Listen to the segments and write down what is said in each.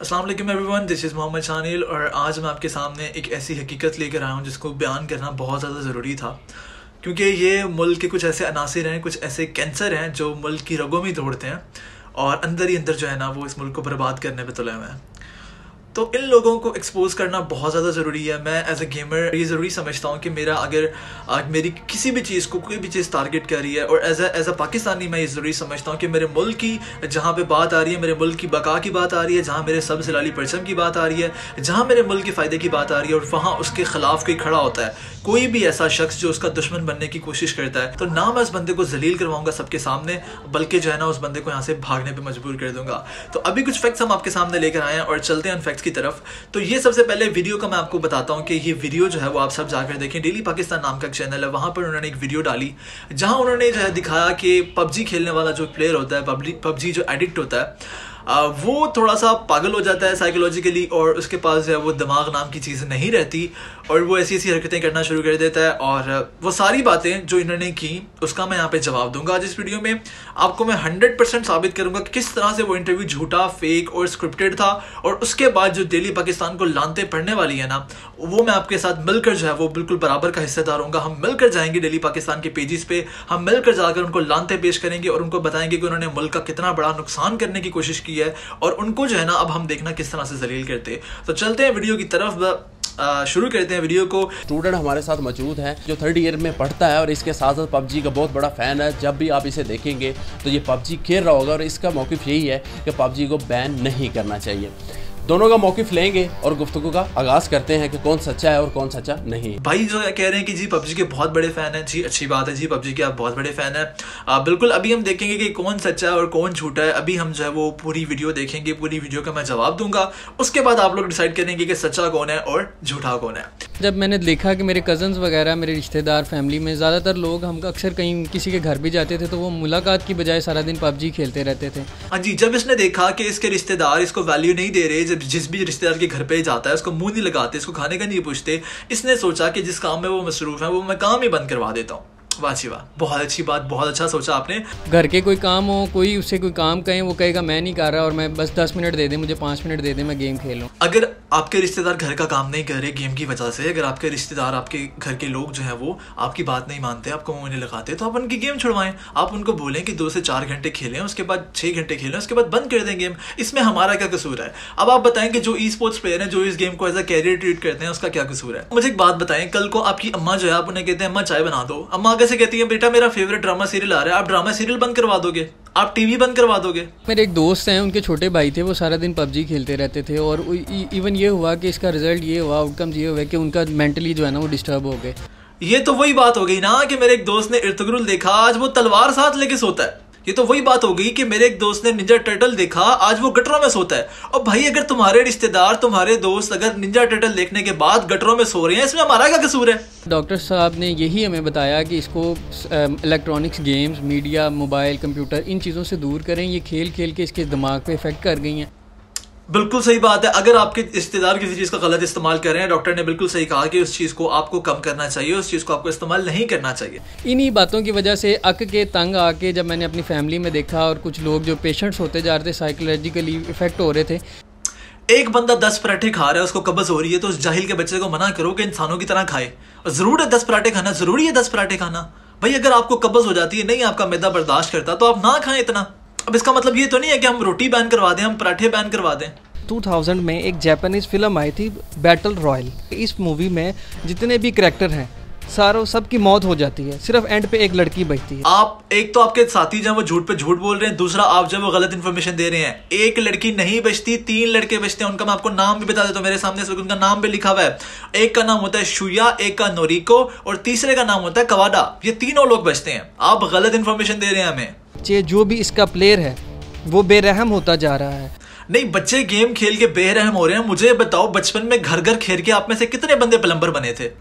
अस्सलाम वालेकुम everyone, this is Mohammad Shanil और आज मैं आपके सामने एक ऐसी हकीकत लेकर आया हूँ जिसको बयान करना बहुत ज़्यादा ज़रूरी था, क्योंकि ये मुल्क के कुछ ऐसे अनासिर हैं, कुछ ऐसे कैंसर हैं जो मुल्क की रगों में दौड़ते हैं और अंदर ही अंदर जो है ना वो इस मुल्क को बर्बाद करने पे तुले हुए हैं। तो इन लोगों को एक्सपोज करना बहुत ज़्यादा ज़रूरी है। मैं एज ए गेमर ये ज़रूरी समझता हूँ कि मेरा अगर मेरी किसी भी चीज़ को कोई भी चीज़ टारगेट कर रही है, और एज ए पाकिस्तानी मैं ये ज़रूरी समझता हूँ कि मेरे मुल्क की जहाँ पे बात आ रही है, मेरे मुल्क की बका की बात आ रही है, जहाँ मेरे सब सिलाली परचम की बात आ रही है, जहाँ मेरे मुल्क के फ़ायदे की बात आ रही है और वहाँ उसके ख़िलाफ़ कोई खड़ा होता है, कोई भी ऐसा शख्स जो उसका दुश्मन बनने की कोशिश करता है, तो ना मैं उस बंदे को जलील करवाऊंगा सबके सामने, बल्कि जो है ना उस बंदे को यहाँ से भागने पे मजबूर कर दूंगा। तो अभी कुछ फैक्ट्स हम आपके सामने लेकर आए हैं और चलते हैं उन फैक्ट्स की तरफ। तो ये सबसे पहले वीडियो का मैं आपको बताता हूँ कि ये वीडियो जो है वो आप सब जाकर देखें। डेली पाकिस्तान नाम का एक चैनल है, वहाँ पर उन्होंने एक वीडियो डाली जहाँ उन्होंने जो है दिखाया कि पबजी खेलने वाला जो प्लेयर होता है, पबजी जो एडिक्ट होता है, वो थोड़ा सा पागल हो जाता है साइकोलॉजिकली, और उसके पास जो है वो दिमाग नाम की चीज़ नहीं रहती और वो ऐसी ऐसी हरकतें करना शुरू कर देता है। और वो सारी बातें जो इन्होंने की उसका मैं यहाँ पे जवाब दूंगा आज इस वीडियो में। आपको मैं 100% साबित करूंगा कि किस तरह से वो इंटरव्यू झूठा, फेक और स्क्रिप्टेड था, और उसके बाद जो डेली पाकिस्तान को लानते पड़ने वाली है ना, वो मैं आपके साथ मिलकर जो है वो बिल्कुल बराबर का हिस्सेदार होऊंगा। हम मिलकर जाएंगे डेली पाकिस्तान के पेजेस पे, हम मिलकर जाकर उनको लानते पेश करेंगे और उनको बताएंगे कि उन्होंने मुल्क का कितना बड़ा नुकसान करने की कोशिश की है, और उनको जो है ना अब हम देखना किस तरह से जलील करते। तो चलते हैं वीडियो की तरफ, शुरू करते हैं वीडियो को। स्टूडेंट हमारे साथ मौजूद है जो 3rd ईयर में पढ़ता है और इसके साथ साथ पबजी का बहुत बड़ा फ़ैन है। जब भी आप इसे देखेंगे तो ये पबजी खेल रहा होगा और इसका मौक़िफ़ यही है कि पबजी को बैन नहीं करना चाहिए। दोनों का मौक़िफ़ लेंगे और गुफ्तगू का आगाज़ करते हैं कि कौन सच्चा है और कौन सच्चा नहीं। भाई जो कह रहे हैं कि जी पबजी के बहुत बड़े फ़ैन हैं, जी अच्छी बात है जी, पबजी के आप बहुत बड़े फ़ैन हैं। बिल्कुल अभी हम देखेंगे कि कौन सच्चा है और कौन झूठा है। अभी हम जो है वो पूरी वीडियो देखेंगे, पूरी वीडियो का मैं जवाब दूंगा, उसके बाद आप लोग डिसाइड करेंगे कि सच्चा कौन है और झूठा कौन है। जब मैंने देखा कि मेरे कज़न्स वगैरह, मेरे रिश्तेदार, फैमिली में ज़्यादातर लोग, हम अक्सर कहीं किसी के घर भी जाते थे तो वो मुलाकात की बजाय सारा दिन पबजी खेलते रहते थे। हाँ जी, जब इसने देखा कि इसके रिश्तेदार इसको वैल्यू नहीं दे रहे, जब जिस भी रिश्तेदार के घर पे जाता है उसको मुंह नहीं लगाते, इसको खाने का नहीं पूछते, इसने सोचा कि जिस काम में वो मसरूफ है वो मैं काम ही बंद करवा देता हूँ। वाह जी वाह, बहुत अच्छी बात, बहुत अच्छा सोचा आपने। घर के कोई काम हो, कोई उससे कोई काम कहें, वो कहेगा मैं नहीं कर रहा और मैं बस 10 मिनट दे दे, मुझे 5 मिनट दे दे, मैं गेम खेलूं। अगर आपके रिश्तेदार घर का काम नहीं कर रहे गेम की वजह से, अगर आपके रिश्तेदार, आपके घर के लोग जो है वो आपकी बात नहीं मानते, आपको मुंह नहीं लगाते, तो आप उनकी गेम छुड़वाएं। आप उनको बोलें कि 2 से 4 घंटे खेलें, उसके बाद 6 घंटे खेलें, उसके बाद बंद कर दें गेम। इसमें हमारा क्या कसूर है? अब आप बताएं कि जो ई स्पोर्ट्स प्लेयर हैं, जो इस गेम को एज अ कैरियर ट्रीट करते हैं, उसका क्या कसूर है? मुझे एक बात बताएं, कल को आपकी अम्मा जो है, आप उन्हें कहते हैं अम्मा चाय बना दो, अम्मा कैसे कहती है बेटा मेरा फेवरेट ड्रामा सीरियल आ रहा है, आप ड्रामा सीरियल बंद करवा दोगे, आप टीवी बंद करवा दोगे? मेरे एक दोस्त हैं, उनके छोटे भाई थे, वो सारा दिन पबजी खेलते रहते थे और इवन ये हुआ कि इसका रिजल्ट ये हुआ, आउटकम ये हुआ कि उनका मेंटली जो है ना वो डिस्टर्ब हो गए। ये तो वही बात हो गई ना कि मेरे एक दोस्त ने इर्तुगरुल देखा, आज वो तलवार साथ लेके सोता है। ये तो वही बात हो गई कि मेरे एक दोस्त ने निंजा टर्टल देखा, आज वो गटरों में सोता है। और भाई अगर तुम्हारे रिश्तेदार, तुम्हारे दोस्त अगर निंजा टर्टल देखने के बाद गटरों में सो रहे हैं, इसमें हमारा क्या कसूर है? डॉक्टर साहब ने यही हमें बताया कि इसको electronics games, media, mobile, computer, इन चीज़ों से दूर करें। ये खेल खेल के इसके दिमाग पे इफेक्ट कर गई हैं। बिल्कुल सही बात है। अगर आपके रिश्तेदार किसी चीज़ का गलत इस्तेमाल कर रहे हैं, डॉक्टर ने बिल्कुल सही कहा कि उस चीज़ को आपको कम करना चाहिए, उस चीज़ को आपको इस्तेमाल नहीं करना चाहिए। इन्हीं बातों की वजह से अक के तंग आके जब मैंने अपनी फैमिली में देखा और कुछ लोग जो पेशेंट्स होते जा रहे थे, साइकोलॉजिकली इफेक्ट हो रहे थे। एक बंदा 10 पराठे खा रहा है, उसको कब्ज हो रही है, तो उस जाहिल के बच्चे को मना करो कि इंसानों की तरह खाए। जरूर है 10 पराठे खाना, जरूरी है 10 पराठे खाना। भाई अगर आपको कब्ज हो जाती है, नहीं आपका मैदा बर्दाश्त करता, तो आप ना खाएं इतना। अब इसका मतलब ये तो नहीं है कि हम रोटी बैन करवा दें, हम पराठे बैन करवा दें। 2000 में एक जापानीज फिल्म आई थी बैटल रॉयल। इस मूवी में जितने भी करैक्टर हैं सारों सबकी मौत हो जाती है, सिर्फ एंड पे एक लड़की बचती है। आप एक तो आपके साथी जो वो झूठ पे झूठ बोल रहे हैं, दूसरा आप जो वो गलत इन्फॉर्मेशन दे रहे हैं। एक लड़की नहीं बचती, 3 लड़के बचते हैं। उनका मैं आपको नाम भी बता देता हूँ, मेरे सामने से उनका नाम भी लिखा हुआ है। एक का नाम होता है शुया, एक का नोरिको और तीसरे का नाम होता है कवाडा। ये तीनों लोग बचते हैं। आप गलत इन्फॉर्मेशन दे रहे हैं हमें। जो भी इसका प्लेयर है वो बेरहम होता जा रहा है। नहीं, बच्चे गेम खेल के बेरहम हो रहे हैं। मुझे बताओ, बचपन में घर घर खेल के आप में से कितने बंदे प्लम्बर बने थे?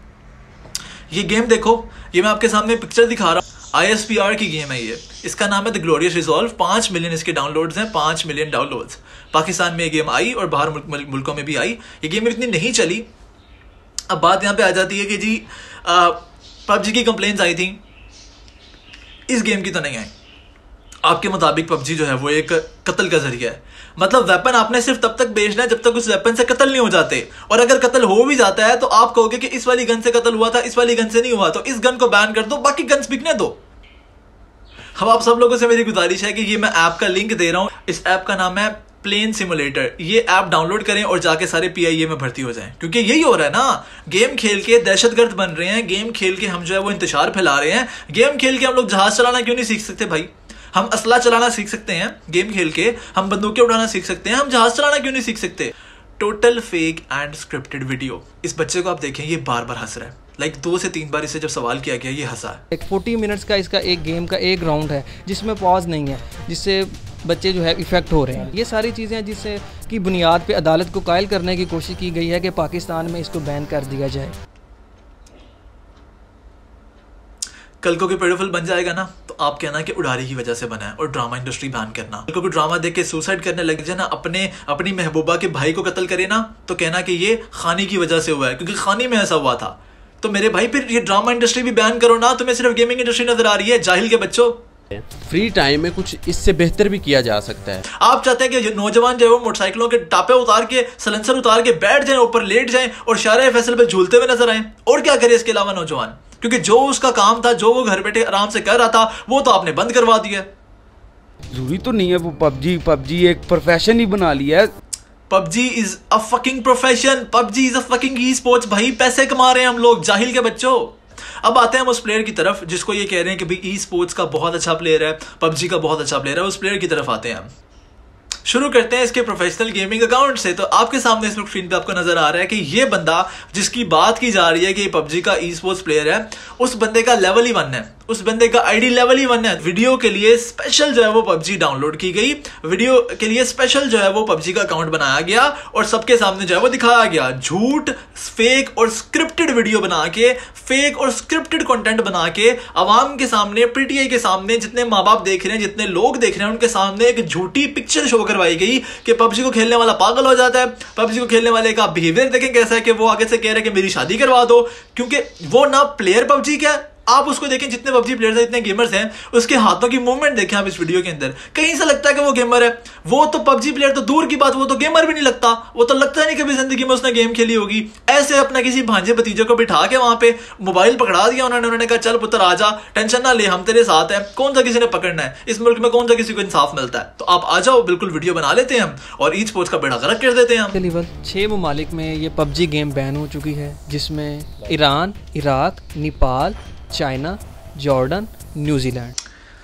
ये गेम देखो, ये मैं आपके सामने पिक्चर दिखा रहा हूँ, ISPR की गेम है ये। इसका नाम है द ग्लोरियस रिजॉल्व। 5 मिलियन इसके डाउनलोड्स हैं, 5 मिलियन डाउनलोड्स। पाकिस्तान में ये गेम आई और बाहर मुल्कों में भी आई। ये गेम इतनी नहीं चली। अब बात यहाँ पे आ जाती है कि जी पबजी की कंप्लेंट्स आई थी, इस गेम की तो नहीं आई। आपके मुताबिक पबजी जो है वो एक कत्ल का जरिया है। मतलब वेपन आपने सिर्फ तब तक बेचना है जब तक उस वेपन से कत्ल नहीं हो जाते, और अगर कत्ल हो भी जाता है तो आप कहोगे कि इस वाली गन से कत्ल हुआ था, इस वाली गन से नहीं हुआ, तो इस गन को बैन कर दो, बाकी गन्स बिकने दो। अब आप सब लोगों से मेरी गुजारिश है कि ये मैं ऐप का लिंक दे रहा हूं, इस ऐप का नाम है प्लेन सिमुलेटर। ये ऐप डाउनलोड करें और जाके सारे PIA में भर्ती हो जाएं, क्योंकि यही हो रहा है ना, गेम खेल के दहशतगर्द बन रहे हैं, गेम खेल के हम जो है वो इंतशार फैला रहे हैं। गेम खेल के हम लोग जहाज चलाना क्यों नहीं सीख सकते भाई? हम असला चलाना सीख सकते हैं गेम खेल के, हम बंदूकें उड़ाना सीख सकते हैं, हम जहाज चलाना क्यों नहीं सीख सकते? Total fake and scripted video. इस बच्चे को आप देखें, ये बार बार हंस रहा है, लाइक 2 से 3 बार इसे जब सवाल किया गया ये हंसा है। एक 40 मिनट्स का इसका एक गेम का एक राउंड है जिसमें पॉज नहीं है, जिससे बच्चे जो है इफेक्ट हो रहे हैं। ये सारी चीज़ें हैं जिससे की बुनियाद पे अदालत को कायल करने की कोशिश की गई है कि पाकिस्तान में इसको बैन कर दिया जाए। कल को कोई पेडोफिल बन जाएगा ना, तो आप कहना कि उड़ारी की वजह से बना है और ड्रामा इंडस्ट्री बैन करना। कल को कोई ड्रामा देख के सुसाइड करने लग जाए ना, अपनी महबूबा के भाई को कत्ल करे ना, तो कहना कि ये खानी की वजह से हुआ है, क्योंकि खानी में ऐसा हुआ था। तो मेरे भाई फिर ये ड्रामा इंडस्ट्री भी बैन करो ना, तुम्हें सिर्फ गेमिंग इंडस्ट्री नजर आ रही है, जाहिल के बच्चों। फ्री टाइम में कुछ इससे बेहतर भी किया जा सकता है। आप चाहते हैं कि नौजवान जो है वो मोटरसाइकिलों के टापे उतार के, सलेंसर उतार के बैठ जाएं, ऊपर लेट जाएं और शारे फैसल पे झूलते हुए नजर आए, और क्या करे इसके अलावा नौजवान? क्योंकि जो उसका काम था, जो वो घर बैठे आराम से कर रहा था, वो तो आपने बंद करवा दिया। जरूरी तो नहीं है वो पबजी एक प्रोफेशन ही बना लिया है। PUBG is a fucking profession, PUBG is a fucking esports. भाई पैसे कमा रहे हैं हम लोग, जाहिल के बच्चों। अब आते हैं हम उस प्लेयर की तरफ जिसको ये कह रहे हैं कि भाई ई स्पोर्ट्स का बहुत अच्छा प्लेयर है, पबजी का बहुत अच्छा प्लेयर है। उस प्लेयर की तरफ आते हैं हम। शुरू करते हैं इसके प्रोफेशनल गेमिंग अकाउंट से। तो आपके सामने इस स्क्रीन पे आपको नजर आ रहा है कि ये बंदा जिसकी बात की जा रही है कि पबजी का ई स्पोर्ट्स प्लेयर है, उस बंदे का लेवल ही 1 है, उस बंदे का आईडी लेवल ही 1 है। वीडियो के लिए स्पेशल जो है वो पबजी डाउनलोड की गई, वीडियो के लिए स्पेशल जो है वो पबजी का अकाउंट बनाया गया और सबके सामने जो है वो दिखाया गया। झूठ, फेक और स्क्रिप्टेड वीडियो बना के, फेक और स्क्रिप्टेड कंटेंट बना के आवाम के सामने, PTI के सामने, जितने माँ बाप देख रहे हैं, जितने लोग देख रहे हैं, उनके सामने एक झूठी पिक्चर शो करवाई गई कि पबजी को खेलने वाला पागल हो जाता है। पबजी को खेलने वाले का बिहेवियर देखें कैसा है कि वो आगे से कह रहे हैं कि मेरी शादी करवा दो, क्योंकि वो ना प्लेयर पबजी क्या, आप उसको देखें, जितने पबजी प्लेयर्स हैं, इतने गेमर्स हैं, उसके हाथों की मूवमेंट देखें आप इस वीडियो के अंदर, कहीं से लगता है कि वो गेमर है। वो तो पबजी प्लेयर तो दूर की बात, वो तो गेमर भी नहीं लगता, वो तो लगता नहीं कभी जिंदगी में उसने गेम खेली होगी। ऐसे अपना किसी भांजे भतीजे को बिठा के वहां पे मोबाइल पकड़ा दिया उन्होंने कहा चल पुत्र आजा, टेंशन ना ले, हम तेरे साथ हैं। कौन सा किसी ने पकड़ना है इस मुल्क में, कौन सा किसी को इंसाफ मिलता है? तो आप आ जाओ, बिल्कुल वीडियो बना लेते हैं हम और ई स्पोर्ट्स का बेड़ा गर्क कर देते हैं हम। 6 ममालिक में ये पबजी गेम बैन हो चुकी है, जिसमें Iran, Iraq, Nepal, China, Jordan, New Zealand.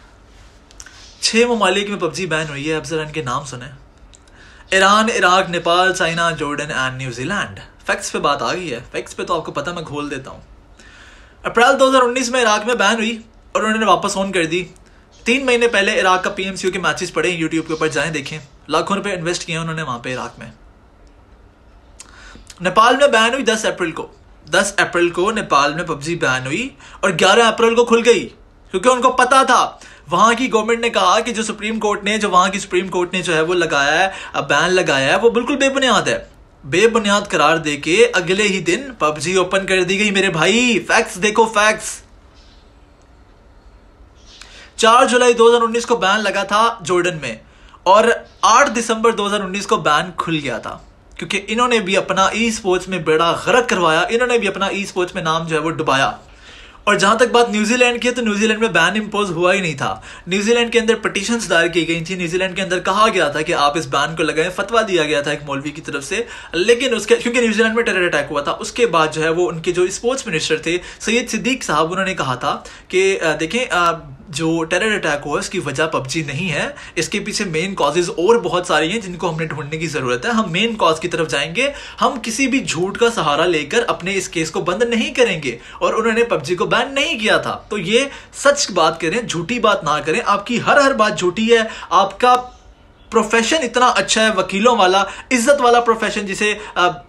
6 ममालिक में पबजी बैन हुई है। अब जरा इनके नाम सुने: Iran, Iraq, Nepal, China, Jordan and New Zealand. Facts पे बात आ गई है, फैक्ट्स पे तो आपको पता, मैं खोल देता हूँ। अप्रैल 2019 में इराक में बैन हुई और उन्होंने वापस ऑन कर दी। 3 महीने पहले इराक का PMCU के मैचेस पड़े यूट्यूब के ऊपर, जाएं देखें, लाखों रुपए इन्वेस्ट किए उन्होंने वहां पे इराक में। नेपाल में बैन हुई 10 अप्रैल को। 10 अप्रैल को नेपाल में पबजी बैन हुई और 11 अप्रैल को खुल गई, क्योंकि उनको पता था, वहां की गवर्नमेंट ने कहा कि जो सुप्रीम कोर्ट ने जो है वो लगाया है, बैन लगाया है, वो बिल्कुल बेबुनियाद है। बेबुनियाद करार देके अगले ही दिन पबजी ओपन कर दी गई मेरे भाई। फैक्ट्स देखो, फैक्ट्स। 4 जुलाई 2019 को बैन लगा था जॉर्डन में और 8 दिसंबर 2019 को बैन खुल गया था, क्योंकि इन्होंने भी अपना ई स्पोर्ट्स में बेड़ा गर्क करवाया, इन्होंने भी अपना ई स्पोर्ट्स में नाम जो है वो डुबाया। और जहां तक बात न्यूजीलैंड की है, तो न्यूजीलैंड में बैन इंपोज हुआ ही नहीं था। न्यूजीलैंड के अंदर पिटीशंस दायर की गई थी, न्यूजीलैंड के अंदर कहा गया था कि आप इस बैन को लगाएं, फतवा दिया गया था एक मौलवी की तरफ से। लेकिन उसके, क्योंकि न्यूजीलैंड में टेरर अटैक हुआ था, उसके बाद जो है वो उनके जो स्पोर्ट्स मिनिस्टर थे सैयद सिद्दीक साहब, उन्होंने कहा था कि देखें, जो टेरर अटैक हुआ इसकी वजह पबजी नहीं है, इसके पीछे मेन कॉजेज और बहुत सारी हैं जिनको हमने ढूंढने की जरूरत है। हम मेन कॉज की तरफ जाएंगे, हम किसी भी झूठ का सहारा लेकर अपने इस केस को बंद नहीं करेंगे। और उन्होंने पबजी को बैन नहीं किया था। तो ये सच बात करें, झूठी बात ना करें। आपकी हर बात झूठी है। आपका प्रोफेशन इतना अच्छा है, वकीलों वाला, इज्जत वाला प्रोफेशन, जिसे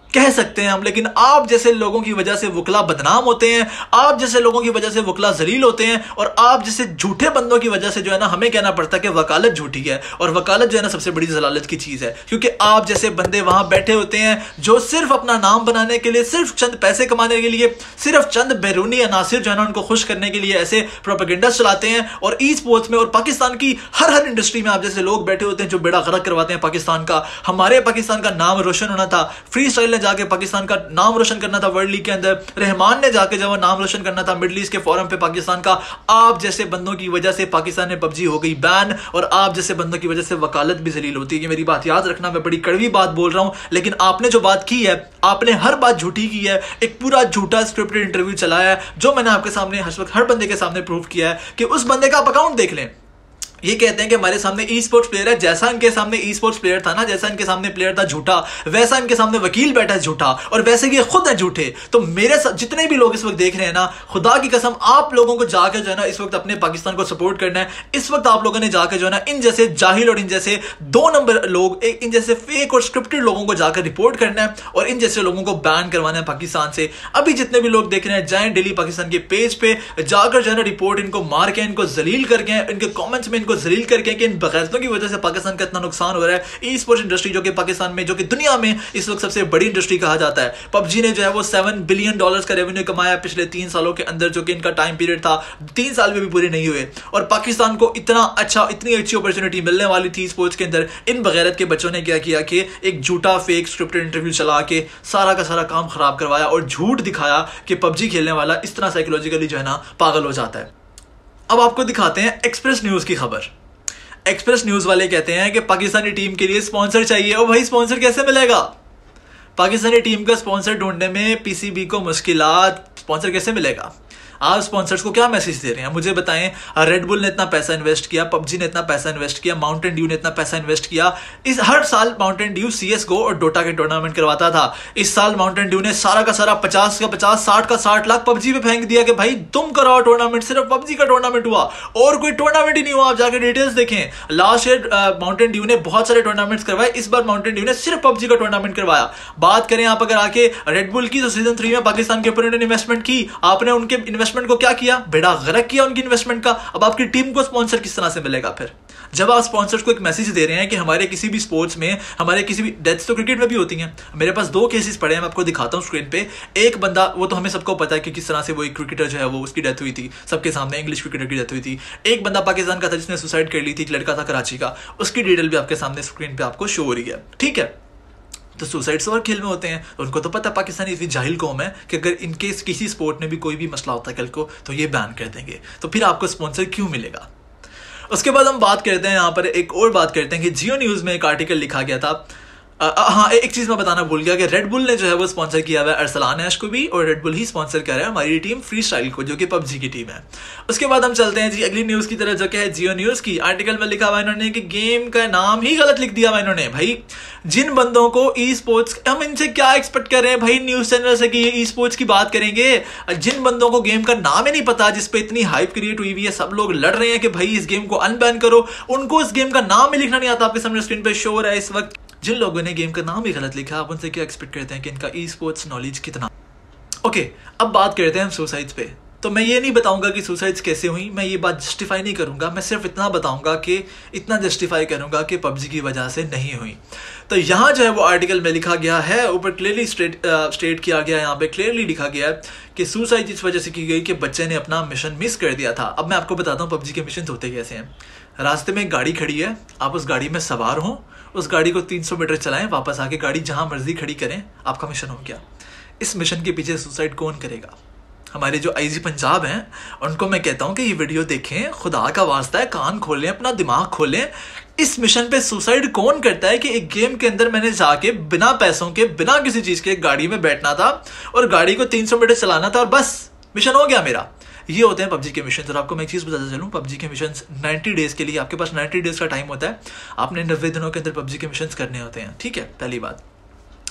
कह सकते हैं हम, लेकिन आप जैसे लोगों की वजह से वकला बदनाम होते हैं, आप जैसे लोगों की वजह से वकला जलील होते हैं, और आप जैसे झूठे बंदों की वजह से जो है ना हमें कहना पड़ता है कि वकालत झूठी है, और वकालत जो है ना सबसे बड़ी जलालत की चीज है, क्योंकि आप जैसे बंदे वहां बैठे होते हैं जो सिर्फ अपना नाम बनाने के लिए, सिर्फ चंद पैसे कमाने के लिए, सिर्फ चंद बैरूनी अनासिर जो है ना उनको खुश करने के लिए ऐसे प्रोपेगेंडा चलाते हैं। और ई स्पोर्ट्स में और पाकिस्तान की हर इंडस्ट्री में आप जैसे लोग बैठे होते हैं जो बेड़ा गर्क करवाते हैं पाकिस्तान का। हमारे पाकिस्तान का नाम रोशन होना था, फ्री स्टाइल ने जाके पाकिस्तान का नाम रोशन करना था वर्ल्ड लीग के अंदर, रहमान ने जाके जब नाम रोशन करना था मिडिल ईस्ट के फोरम पे पाकिस्तान का। आप जैसे बंदों की वजह से पाकिस्तान में पबजी हो गई बैन, और आप जैसे बंदों की वजह से वकालत भी जलील होती है। ये मेरी बात याद रखना, मैं बड़ी कड़वी बात बोल रहा हूं, लेकिन आपने जो बात की है, आपने हर बात झूठी की है, एक पूरा झूठा स्क्रिप्टेड इंटरव्यू चलाया है, जो मैंने आपके सामने हर वक्त हर बंदे के सामने प्रूव किया है कि उस बंदे का आप अकाउंट देख लें। ये कहते हैं कि हमारे सामने ई स्पोर्ट्स प्लेयर है, जैसा इनके सामने ई स्पोर्ट्स प्लेयर था ना, जैसा इनके सामने प्लेयर था झूठा, वैसा इनके सामने वकील बैठा है झूठा, और वैसे ये खुद है झूठे। तो मेरे साथ जितने भी लोग इस वक्त देख रहे हैं ना, खुदा की कसम आप लोगों को जाकर जो है ना इस वक्त अपने पाकिस्तान को सपोर्ट करना है। इस वक्त आप लोगों ने जाकर जो है ना इन जैसे जाहिल और इन जैसे 2 नंबर लोग, इन जैसे फेक और स्क्रिप्टेड लोगों को जाकर रिपोर्ट करना है, और इन जैसे लोगों को बैन करवाना है पाकिस्तान से। अभी जितने भी लोग देख रहे हैं, जाएं डेली पाकिस्तान के पेज पे जाकर जो है ना रिपोर्ट इनको मार के, इनको जलील करके, इनके कॉमेंट्स में इनको जलील करके, बगैरतों की वजह से पाकिस्तान का इतना नुकसान हो रहा है। ई स्पोर्ट्स इंडस्ट्री जो कि पाकिस्तान में, जो कि दुनिया में इस वक्त सबसे बड़ी इंडस्ट्री कहा जाता है, पबजी ने जो है वो $7 बिलियन का रेवेन्यू कमाया पिछले 3 सालों के अंदर, जो कि इनका टाइम पीरियड था, 3 साल में भी पूरे नहीं हुए। और पाकिस्तान को इतना अच्छा, इतनी अच्छी अपॉर्चुनिटी मिलने वाली थी स्पोर्ट्स के अंदर, इन बगैरत के बच्चों ने क्या किया कि एक झूठा फेक स्क्रिप्टेड इंटरव्यू चला के सारा का सारा काम खराब करवाया, और झूठ दिखाया कि पबजी खेलने वाला इस तरह साइकोलॉजिकली जो है ना पागल हो जाता है। अब आपको दिखाते हैं एक्सप्रेस न्यूज की खबर। एक्सप्रेस न्यूज वाले कहते हैं कि पाकिस्तानी टीम के लिए स्पॉन्सर चाहिए। और भाई स्पॉन्सर कैसे मिलेगा? पाकिस्तानी टीम का स्पॉन्सर ढूंढने में पीसीबी को मुश्किलात, स्पॉन्सर कैसे मिलेगा? आप स्पॉन्सर्स को क्या मैसेज दे रहे हैं मुझे बताएं। रेड बुल ने इतना पैसा इन्वेस्ट किया, पबजी ने इतना पैसा इन्वेस्ट किया, माउंटेन ड्यू ने इतना पैसा इन्वेस्ट किया। इस हर साल माउंटेन ड्यू CSGO और डोटा के टूर्नामेंट करवाता था। इस साल माउंटेन ड्यू ने सारा का सारा 50 का 50, 60 का 60 लाख पबजी पे फेंक दिया कि भाई तुम कराओ टूर्नामेंट। सिर्फ पबजी का टूर्नामेंट हुआ और कोई टूर्नामेंट ही नहीं हुआ। आप जाकर डिटेल्स देखें। लास्ट ईयर माउंटेन ड्यू ने बहुत सारे टूर्नामेंट्स करवाए, इस बार माउंटेन ड्यू ने सिर्फ पबजी का टूर्नामेंट करवाया। बात करें आप अगर आके रेड बुल की, तो सीजन 3 में पाकिस्तान के ऊपर उन्होंने इन्वेस्टमेंट की, आपने उनके इन्वेस्टमेंट को क्या किया? बेड़ा गर्क किया उनकी इन्वेस्टमेंट का। अब आपकी टीम को स्पॉन्सर किस तरह से मिलेगा फिर? जब आप स्पॉन्सर्स को एक मैसेज दे रहे हैं कि हमारे किसी भी स्पोर्ट्स में, हमारे किसी भी डेथ्स तो क्रिकेट में भी होती हैं। मेरे पास 2 केसेस पड़े हैं, मैं आपको दिखाता हूं स्क्रीन पे। एक बंदा, वो तो हमें सबको पता है कि किस तरह से वो एक क्रिकेटर जो है वो उसकी डेथ हुई थी सबके सामने, इंग्लिश क्रिकेटर की डेथ हुई थी। एक बंदा पाकिस्तान का था जिसने सुसाइड कर ली थी, एक लड़का था कराची का, उसकी डिटेल भी आपके सामने स्क्रीन पे आपको शो हो रही है। ठीक है, तो सुसाइड्स और खेल में होते हैं, उनको तो पता है पाकिस्तानी इतनी जाहिल कौम है कि अगर इनके किसी स्पोर्ट में भी कोई भी मसला होता है कल को, तो ये बैन कर देंगे। तो फिर आपको स्पॉन्सर क्यों मिलेगा? उसके बाद हम बात करते हैं, यहाँ पर एक और बात करते हैं कि जियो न्यूज़ में एक आर्टिकल लिखा गया था। हाँ, एक चीज मैं बताना भूल गया कि रेड बुल ने जो है वो स्पॉन्सर किया हुआ है अरसलान ऐश को भी, और रेड बुल ही स्पॉन्सर कर रहा है हमारी टीम फ्री स्टाइल को, जो कि पबजी की टीम है। उसके बाद हम चलते हैं जी अगली न्यूज की तरफ, जो कि है जियो न्यूज की। आर्टिकल में लिखा हुआ इन्होंने कि गेम का नाम ही गलत लिख दिया हुआ इन्होंने। भाई जिन बंदों को ई स्पोर्ट्स, हम इनसे क्या एक्सपेक्ट कर रहे हैं भाई न्यूज चैनल से कि ये ई स्पोर्ट्स की बात करेंगे? जिन बंदों को गेम का नाम ही नहीं पता, जिसपे इतनी हाइप क्रिएट हुई है, सब लोग लड़ रहे हैं कि भाई इस गेम को अनबैन करो, उनको इस गेम का नाम ही लिखना नहीं आता। आपके सामने स्क्रीन पे शो हो रहा है इस वक्त। जिन लोगों ने गेम का नाम ही गलत लिखा, आप उनसे क्या एक्सपेक्ट करते हैं कि इनका ई स्पोर्ट्स नॉलेज कितना? ओके, अब बात करते हैं हम सुसाइड्स पे। तो मैं ये नहीं बताऊंगा कि सुसाइड्स कैसे हुई, मैं ये बात जस्टिफाई नहीं करूंगा। मैं सिर्फ इतना बताऊंगा कि, इतना जस्टिफाई करूंगा कि पबजी की वजह से नहीं हुई। तो यहाँ जो है वो आर्टिकल में लिखा गया है, ऊपर क्लियरली स्टेट किया गया है, यहाँ पे क्लियरली लिखा गया है कि सुसाइड इस वजह से की गई कि बच्चे ने अपना मिशन मिस कर दिया था। अब मैं आपको बताता हूँ पबजी के मिशन होते कैसे हैं। रास्ते में एक गाड़ी खड़ी है, आप उस गाड़ी में सवार हों, उस गाड़ी को 300 मीटर चलाएं, वापस आके गाड़ी जहां मर्जी खड़ी करें, आपका मिशन हो गया। इस मिशन के पीछे सुसाइड कौन करेगा? हमारे जो आईजी पंजाब हैं, उनको मैं कहता हूं कि ये वीडियो देखें, खुदा का वास्ता है, कान खोलें, अपना दिमाग खोलें। इस मिशन पे सुसाइड कौन करता है कि एक गेम के अंदर मैंने जाके बिना पैसों के, बिना किसी चीज के गाड़ी में बैठना था और गाड़ी को 300 मीटर चलाना था और बस मिशन हो गया मेरा। ये होते हैं पबजी के मिशन। और आपको मैं एक चीज़ बताता चलूँ, पबजी के मिशन 90 डेज के लिए, आपके पास 90 डेज का टाइम होता है। आपने 90 दिनों के अंदर पबजी के मिशन करने होते हैं। ठीक है, पहली बात।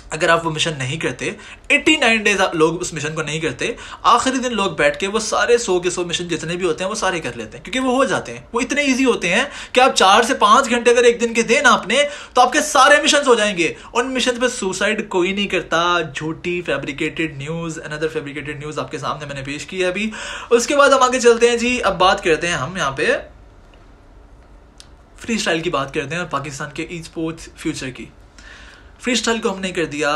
अगर आप वो मिशन नहीं करते, 89 डेज लोग उस मिशन को नहीं करते, आखिरी दिन लोग बैठ के वो सारे 100 के 100 मिशन जितने भी होते हैं वो सारे कर लेते हैं, क्योंकि वो हो जाते हैं, वो इतने इजी होते हैं कि आप 4 से 5 घंटे अगर एक दिन के दें आपने, तो आपके सारे मिशन हो जाएंगे। उन मिशन पे सुसाइड कोई नहीं करता। झूठी fabricated news, another fabricated news आपके सामने मैंने पेश की है अभी। उसके बाद हम आगे चलते हैं जी। अब बात करते हैं हम यहाँ पे फ्री स्टाइल की बात करते हैं और पाकिस्तान के ई स्पोर्ट्स फ्यूचर की। फ्री स्टाइल को हमने कर दिया,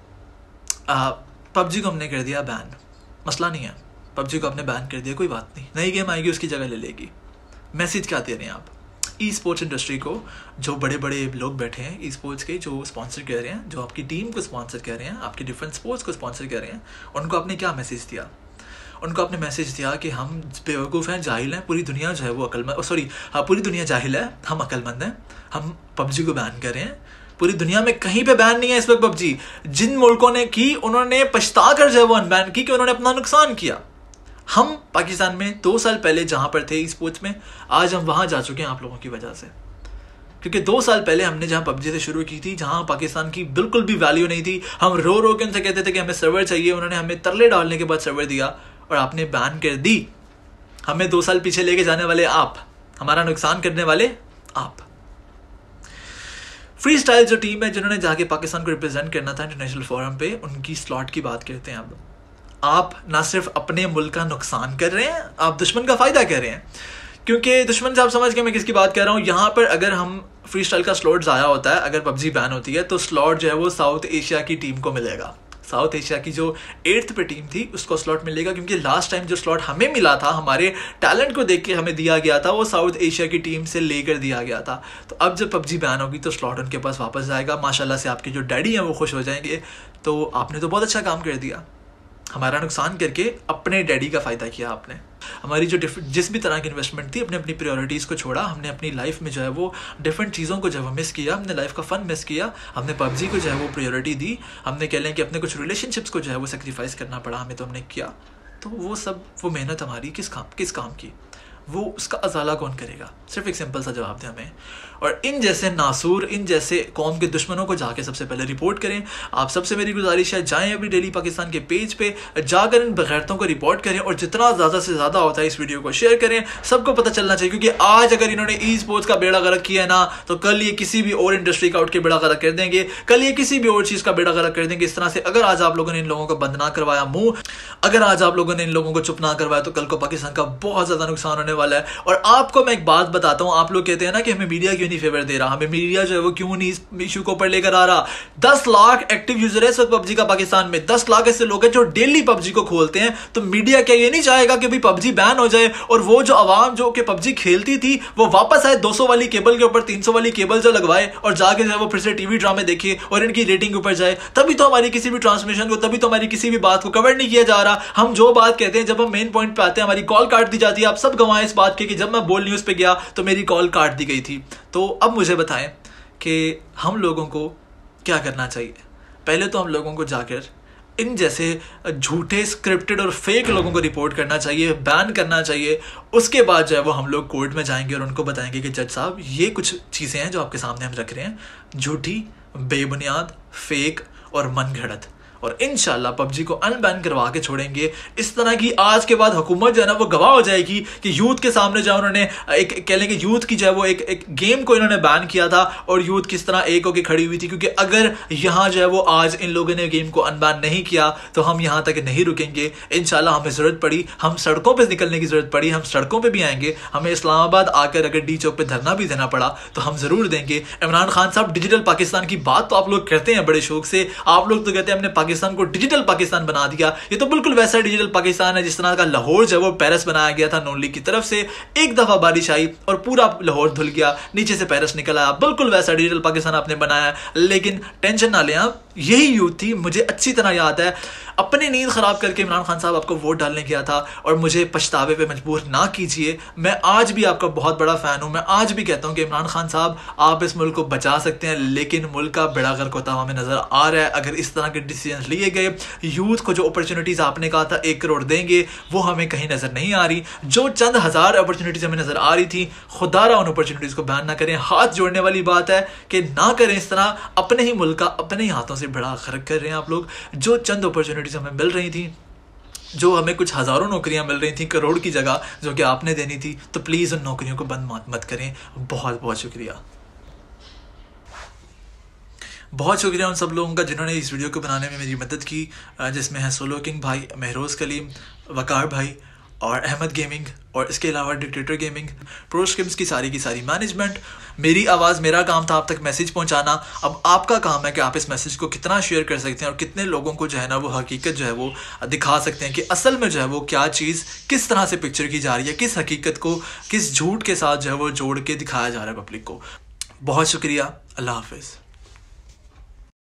पबजी को हमने कर दिया बैन, मसला नहीं है, पबजी को आपने बैन कर दिया, कोई बात नहीं, नई गेम आएगी उसकी जगह ले लेगी। मैसेज क्या दे रहे हैं आप ई स्पोर्ट्स इंडस्ट्री को? जो बड़े बड़े लोग बैठे हैं ई स्पोर्ट्स के, जो स्पॉन्सर कर रहे हैं, जो आपकी टीम को स्पॉन्सर कर रहे हैं, आपकी डिफरेंट स्पोर्ट्स को स्पॉन्सर कर रहे हैं, उनको आपने क्या मैसेज दिया? उनको आपने मैसेज दिया कि हम बेवकूफ़ हैं, जाहिल हैं, पूरी दुनिया जो है वो अक्लमंद, सॉरी हाँ, पूरी दुनिया जाहिल है, हम अक्लमंद हैं, हम पबजी को बैन कर रहे हैं। पूरी दुनिया में कहीं पे बैन नहीं है इस वक्त पबजी। जिन मुल्कों ने की, उन्होंने पछता कर जो है वो अनबैन की, कि उन्होंने अपना नुकसान किया। हम पाकिस्तान में 2 साल पहले जहां पर थे स्पोर्ट्स में, आज हम वहां जा चुके हैं आप लोगों की वजह से। क्योंकि 2 साल पहले हमने जहां पबजी से शुरू की थी, जहां पाकिस्तान की बिल्कुल भी वैल्यू नहीं थी, हम रो रो के उनसे कहते थे कि हमें सर्वर चाहिए, उन्होंने हमें तरले डालने के बाद सर्वर दिया और आपने बैन कर दी। हमें 2 साल पीछे लेके जाने वाले आप, हमारा नुकसान करने वाले आप। फ्री स्टाइल जो टीम है जिन्होंने जाके पाकिस्तान को रिप्रेजेंट करना था इंटरनेशनल फोरम पे, उनकी स्लॉट की बात करते हैं। अब आप ना सिर्फ अपने मुल्क का नुकसान कर रहे हैं, आप दुश्मन का फायदा कर रहे हैं। क्योंकि दुश्मन से आप समझ के मैं किसकी बात कर रहा हूँ। यहाँ पर अगर हम फ्री स्टाइल का स्लॉट ज़ाया होता है, अगर पबजी बैन होती है, तो स्लॉट जो है वो साउथ एशिया की टीम को मिलेगा। साउथ एशिया की जो 8th पे टीम थी उसको स्लॉट मिलेगा, क्योंकि लास्ट टाइम जो स्लॉट हमें मिला था, हमारे टैलेंट को देख के हमें दिया गया था, वो साउथ एशिया की टीम से लेकर दिया गया था। तो अब जब पबजी बैन होगी तो स्लॉट उनके पास वापस जाएगा। माशाल्लाह से आपके जो डैडी हैं वो खुश हो जाएंगे। तो आपने तो बहुत अच्छा काम कर दिया, हमारा नुकसान करके अपने डैडी का फ़ायदा किया आपने। हमारी जो जिस भी तरह की इन्वेस्टमेंट थी, अपने अपनी प्रायोरिटीज़ को छोड़ा, हमने अपनी लाइफ में जो है वो डिफरेंट चीज़ों को जो है वो मिस किया, हमने लाइफ का फ़न मिस किया, हमने पबजी को जो है वो प्रायोरिटी दी, हमने कह लें कि अपने कुछ रिलेशनशिप्स को जो है वो सेक्रीफाइस करना पड़ा हमें, तो हमने किया। तो वो सब, वो मेहनत हमारी किस काम की, वो उसका अजाला कौन करेगा? सिर्फ एक सिंपल सा जवाब दें हमें। और इन जैसे नासूर, इन जैसे कौम के दुश्मनों को जाके सबसे पहले रिपोर्ट करें। आप सबसे मेरी गुजारिश है, जाएं अभी डेली पाकिस्तान के पेज पे, जाकर इन बगैरतों को रिपोर्ट करें और जितना ज़्यादा से ज़्यादा होता है इस वीडियो को शेयर करें, सबको पता चलना चाहिए। क्योंकि आज अगर इन्होंने ई स्पोर्ट्स का बेड़ा गर्क किया है ना, तो कल ये किसी भी और इंडस्ट्री का उठ के बेड़ा गर्क कर देंगे, कल ये किसी भी और चीज़ का बेड़ा गर्क कर देंगे। इस तरह से अगर आज आप लोगों ने इन लोगों को बंद ना करवाया मुँह, अगर आज आप लोगों ने इन लोगों को चुप ना करवाया, तो कल को पाकिस्तान का बहुत ज़्यादा नुकसान होने वाला है। और आपको मैं एक बात बताता हूँ, आप लोग कहते हैं ना कि हमें मीडिया क्यों नहीं फेवर दे रहा, हमें मीडिया जो है वो क्यों नहीं इस इशू को ऊपर लेकर आ रहा। 10 लाख एक्टिव यूजर है इस वक्त पबजी का पाकिस्तान में, 10 लाख ऐसे लोग हैं जो डेली पबजी को खोलते हैं। तो मीडिया क्या ये नहीं चाहेगा कि भाई पबजी बैन हो जाए और वो जो आवाम जो कि पबजी खेलती थी वो वापस आए 200 वाली केबल के ऊपर 300 वाली केबल जो लगवाए और जाके जो है वो फिर से टीवी ड्रामे देखे और इनकी रेटिंग ऊपर जाए? तभी तो हमारी किसी भी ट्रांसमिशन को, तभी तो हमारी किसी भी बात को कवर नहीं किया जा रहा। हम जो बात कहते हैं, जब हम मेन पॉइंट पे आते हैं, हमारी कॉल काट दी जाती है। आप सब गवाएं इस बात के कि जब मैं बोल न्यूज़ पे गया तो मेरी कॉल काट दी गई थी। तो अब मुझे बताएं कि हम लोगों को क्या करना चाहिए। पहले तो हम लोगों को जाकर इन जैसे झूठे स्क्रिप्टेड और फेक लोगों को रिपोर्ट करना चाहिए, बैन करना चाहिए। उसके बाद जो है वो हम लोग कोर्ट में जाएंगे और उनको बताएंगे कि जज साहब ये कुछ चीज़ें हैं जो आपके सामने हम रख रहे हैं, झूठी, बेबुनियाद, फेक और मनगढ़ंत। और इंशाल्लाह पबजी को अनबैन करवा के छोड़ेंगे। इस तरह की आज के बाद हुकूमत जो है ना वो गवाह हो जाएगी कि यूथ के सामने जो उन्होंने एक कह लेंगे यूथ की जो है वो एक गेम को इन्होंने बैन किया था और यूथ किस तरह एक होकर खड़ी हुई थी। क्योंकि अगर यहाँ जो है वो आज इन लोगों ने गेम को अनबैन नहीं किया तो हम यहाँ तक नहीं रुकेंगे। इंशाल्लाह हमें ज़रूरत पड़ी, हम सड़कों पर निकलने की ज़रूरत पड़ी, हम सड़कों पर भी आएंगे। हमें इस्लामाबाद आकर अगर डी चौक पर धरना भी देना पड़ा तो हम ज़रूर देंगे। इमरान खान साहब, डिजिटल पाकिस्तान की बात तो आप लोग करते हैं बड़े शौक से, आप लोग तो कहते हैं हमने पाकिस्तान को डिजिटल पाकिस्तान बना दिया। ये तो बिल्कुल वैसा डिजिटल पाकिस्तान है जिस तरह का लाहौर जो है वो पेरिस बनाया गया था नून लीग की तरफ से। एक दफा बारिश आई और पूरा लाहौर धुल गया, नीचे से पेरिस निकल आया। बिल्कुल वैसा डिजिटल पाकिस्तान आपने बनाया। लेकिन टेंशन ना लें आप, यही यूथ थी, मुझे अच्छी तरह याद है। अपनी नींद खराब करके इमरान खान साहब आपको वोट डालने गया था और मुझे पछतावे पे मजबूर ना कीजिए। मैं आज भी आपका बहुत बड़ा फैन हूं। मैं आज भी कहता हूं कि इमरान खान साहब आप इस मुल्क को बचा सकते हैं, लेकिन मुल्क का बेड़ा गर्क होता हुआ हमें नजर आ रहा है। अगर इस तरह के डिसीजन लिए गए, यूथ को जो अपॉर्चुनिटीज आपने कहा था 1 करोड़ देंगे, वो हमें कहीं नजर नहीं आ रही। जो चंद हजार अपॉर्चुनिटीज हमें नजर आ रही थी, खुदारा उन अपॉर्चुनिटीज को बैन ना करें। हाथ जोड़ने वाली बात है कि ना करें इस तरह, अपने ही मुल्क का अपने ही हाथों से से बड़ा फ़र्क कर रहे हैं आप लोग। जो चंद अपॉर्चुनिटीज़ हमें मिल रही थी, जो हमें कुछ हज़ारों नौकरियां मिल रही थी करोड़ की जगह जो कि आपने देनी थी, तो प्लीज़ उन नौकरियों को बंद मत करें। बहुत बहुत शुक्रिया। बहुत शुक्रिया उन सब लोगों का जिन्होंने इस वीडियो को बनाने में मेरी मदद की, जिसमें है सोलो किंग भाई, महरोज़ कलीम, वकार भाई और अहमद गेमिंग, और इसके अलावा डिक्टेटर गेमिंग, प्रो स्किम्स की सारी मैनेजमेंट। मेरी आवाज़, मेरा काम था आप तक मैसेज पहुंचाना। अब आपका काम है कि आप इस मैसेज को कितना शेयर कर सकते हैं और कितने लोगों को जो है ना वो हकीकत जो है वो दिखा सकते हैं कि असल में जो है वो क्या चीज़ किस तरह से पिक्चर की जा रही है, किस हकीकत को किस झूठ के साथ जो है वो जोड़ के दिखाया जा रहा है पब्लिक को। बहुत शुक्रिया। अल्लाह हाफिज़।